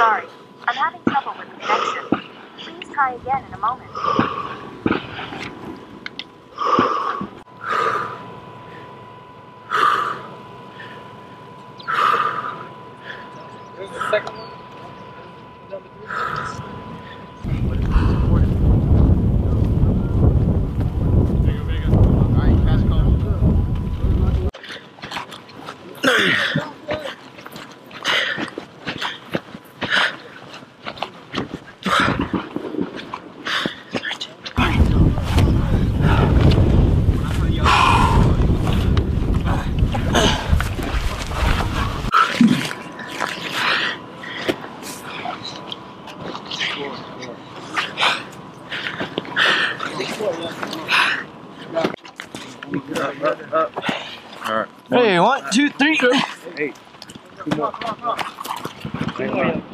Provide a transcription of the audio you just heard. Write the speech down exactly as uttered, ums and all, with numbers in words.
Sorry, I'm having trouble with the connection. Please try again in a moment. There's the second one. Number three. Hey, one, two, three. Hey, two more. Two more.